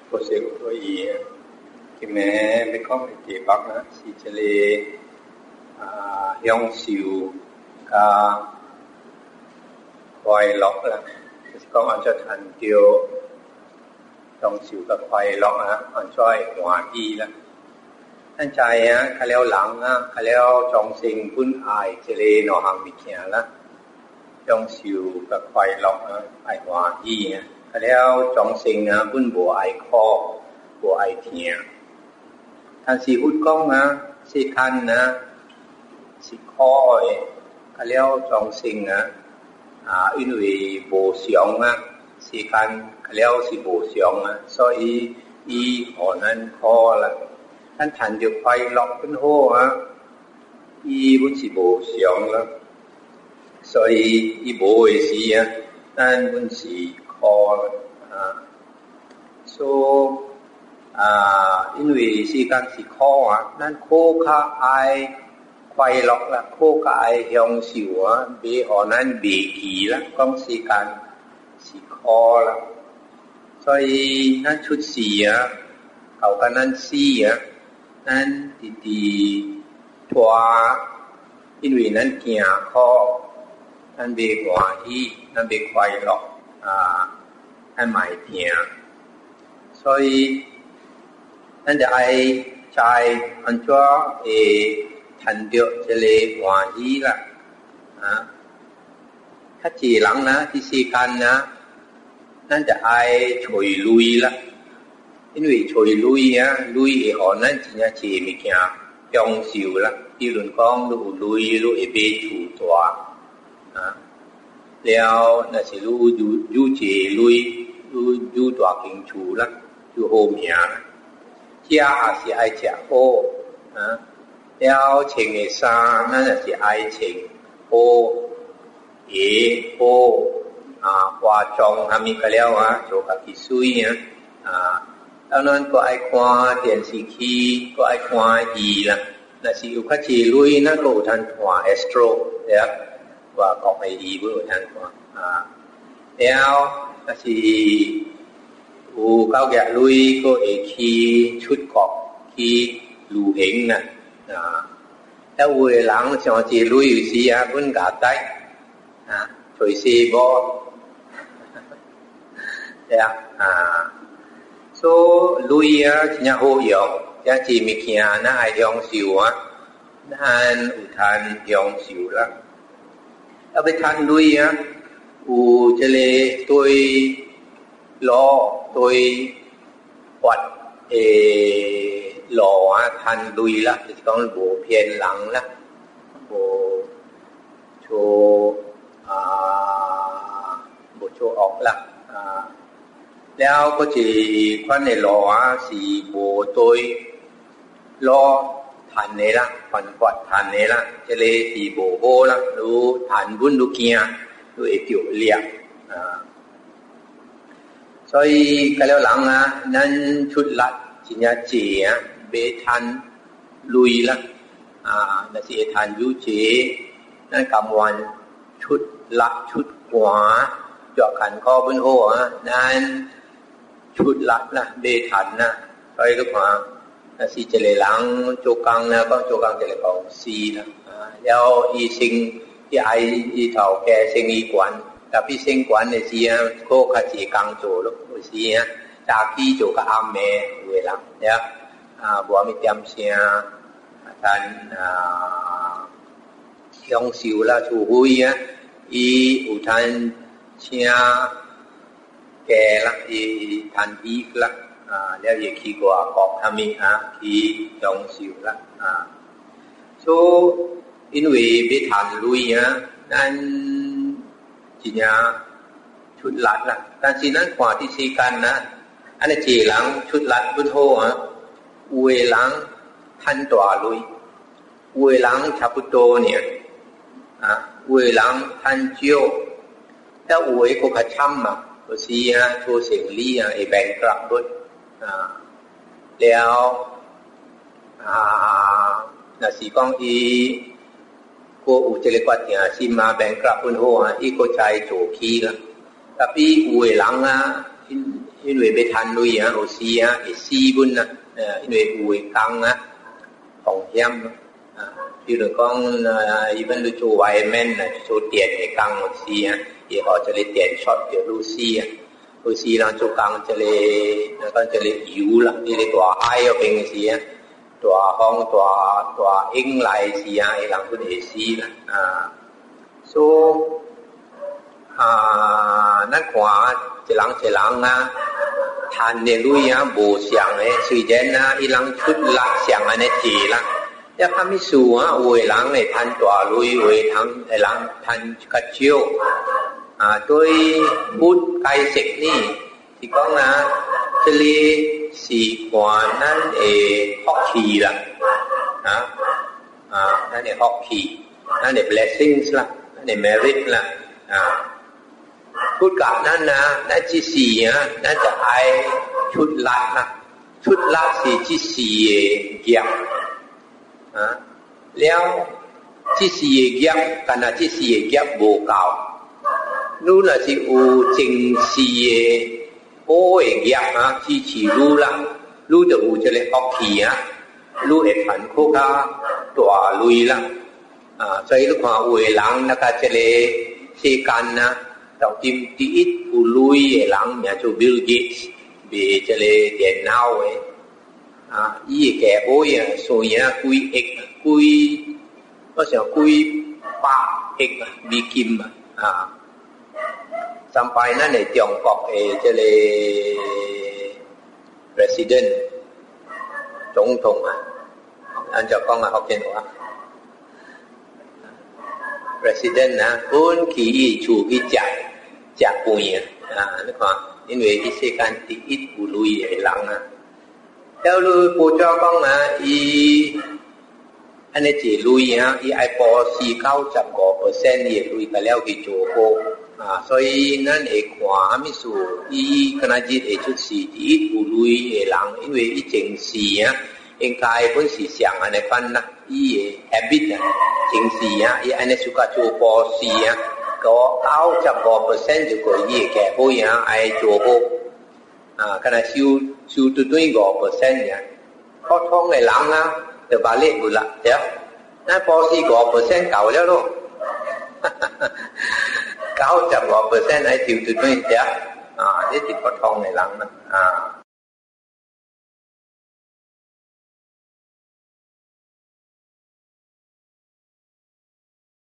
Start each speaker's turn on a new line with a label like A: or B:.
A: có sự có ý thì mẹ mới có một cái bác á thì chỉ là yong siêu cả khoai lọc là có anh cho thành tiêu yong siêu cả khoai lọc á anh cho hòa y là anh trai á khai leo lặng á khai leo trong sinh quân ai chỉ là nó hàng bị kia là yong siêu cả khoai lọc á ai hòa y áแล้วจองสิงนะบุญบัวไอคอบัวไอเทียท่านสีอุดก้องนะสีคันนะสีคอยแล้วจองสิงนะอินวีโบเสียงนะสีคันแล้วสีโบเสียงนะ所以อีหอนั้นคอละท่านทันอยู่ไฟล็อกขึ้นโหอ่ะอีบุญสีโบเสียงละ所以อีโบไอสีอ่ะท่านบุญสีso 因为时間是考啊，咱考較愛快樂啦，考較愛享受啊，袂互咱袂記啦，講時間是考啦，所以咱出世啊，後甲咱死啊，咱直直拖，因為咱驚考，咱袂歡喜，咱袂快樂。ให้หมายเพียง所以นั่นจะไอ้ใจอันชั่วทันเดียวจะเลยหวานยี่ละถ้าจีหลังนะที่สี่กันนะนั่นจะไอ้ช่วยลุยละ因为ช่วยลุยอ่ะลุยหอนั่นจีน่าจีมีแค่ยองสิวละที่รุ่นกองลุยเบชูตัวแล้วนั่นสิรู้เจลุยรู้ตัวกินชูละอยู่โฮเมียนะเจ้าอาศัยไอเจ้าโอแล้วเชิงเอซ่านั่นสิไอเชิงโอโอว่าจงทำมีกันแล้วโจกับกิซุยแล้วนั้นก็ไอควาเตียนสีขีก็ไอควาอีละนั่นสิอยู่ข้าจีลุยนั่นก็อุทันหัวเอสโตรแล้วว่ากอกไอดีเบอร์ทันกว่าแล้วก็สิอูเก้าแกะลุยก็ขี่ชุดกอกขี่ลูเหงน่ะแล้วเวหลังสองจีลุยอยู่สิบุญกาไตช่วยซีบ่แล้วโซลุยเนี่ยโหยองจะจีมีเขียน่าไอยองสิวนั่นอุทันยองสิวละเอาไปทันลุยจะเลยตัวล้อตัววัดล้อทันลุยละจะต้องโบเพียนหลังละโบโชโบโชออกละแล้วก็จะควันในล้อสีโบตัวล้อทันนี่ละฟันวัดทันนี่ละจะเลยสีโบโบละรู้ทันบุญดูเกียดูเอติโอเปีย所以ก็แล้วหลังนั้นชุดลัดจิญญาเจียเบทันลุยละนั่นสิทันยูเจนั่นกำวันชุดลัดชุดขวาเจาะขันคอบุญโหนั่นชุดลัดนะเบทันนะใช่ก็มาสิจะเลยหลังโจกังนะก็โจกังจะเลยกองซีนะแล้วอีสิงที่ไออีเท่าแก่สิงอีกวันแต่พี่สิงกวันเนี่ยสิโคขจีกังโจลูกสิจากที่โจกับอาเมเวลาเนี่ยบัวมีเตรียมเสียท่านยองสิวละชูหุยอีอุทันเชียแก่ละอีทันอีกละแล้วยังขี้กว่ากอกทำมีขี้ยองสิวละso 因为被谈ลุยนั่นจีน่าชุดลัดละแต่จีนั้นกว่าที่สีกันนะอันนี้จีหลังชุดลัดบุญโฮเวหลังทันตัวลุยเวหลังชาปุโตเนี่ยเวหลังทันเจียวแล้วเวก็ขช้ำก็สีโชว์เสียงลี่ไอแบงกลับบุญแล้วน่ะสีกองอีก็อุจจาระกว่าเนี่ยสิมาแบ่งกลับบุญโหอีก็ใจโจคีละแต่พี่อวยหลัง因为要趁钱啊，有时啊会死本啊，因为有会讲啊风险啊，比如讲伊们去做外面啊，做电会讲有时啊，也或者你电 short 就有时啊，有时人做讲这里油啦，你哋大海嗰邊時啊，大風大影來時啊，人都會死啦啊，所以咱看一人啊，賺嘅錢啊無相嘅，雖然啊，伊人出力相安尼濟啦，一看咩事啊，有嘅人會賺大錢，有嘅人賺較少啊，對佛解釋呢，是講啊。这里是看咱的福氣啦，咱的福氣，咱的 blessings 啦，咱的 merit 啦，พูดกับนั่นนะนั่นที่สี่นะนั่นจะไอชุดละนะชุดละสี่ที่สี่เกี่ยมแล้วที่สี่เกี่ยมขณะที่สี่เกี่ยมโบเก่านู่นน่ะสิอูจริงสี่โอ้ยเกี่ยมนะที่ฉีรู้ละรู้จะอูจะเลยออกขี่นะรู้เอ็ดผันคู่ก้าตัวลุยละ所以ลูกความอวยหลังนะคะจะเลยเสกันนะต้องจิ้มตีอิดอุลุยหลังเนี่ยจูบิลกิสเบจะเลยเด่นเอาเว้ยี่แก่โอ้ยส่วนเนี่ยกุยเอกกุยก็เสียกุยปะเอกบีกิมสัมไปนั่นในจงกอกจะเลย president 总统อันจะก้องเขาเขียนว่าpresident นะคนขี่ชูกี่จากปุยนึกว่า因为一些干第一步路也人แล้ว路ปูเจ้าก้องอันนี้จีลุยไอปอ4.9%也ลุยไปแล้วกี่โจโก所以咱会看咩事可能是会出事第一步路的人因为以前是应该本是上安尼翻啦伊的 habit 正是伊安尼suka做波事個90%就個伊嘅好愛做好可能少對5%普通嘅人就把叻唔啦對咱波事5%夠了咯90%係少對對對呢啲普通嘅人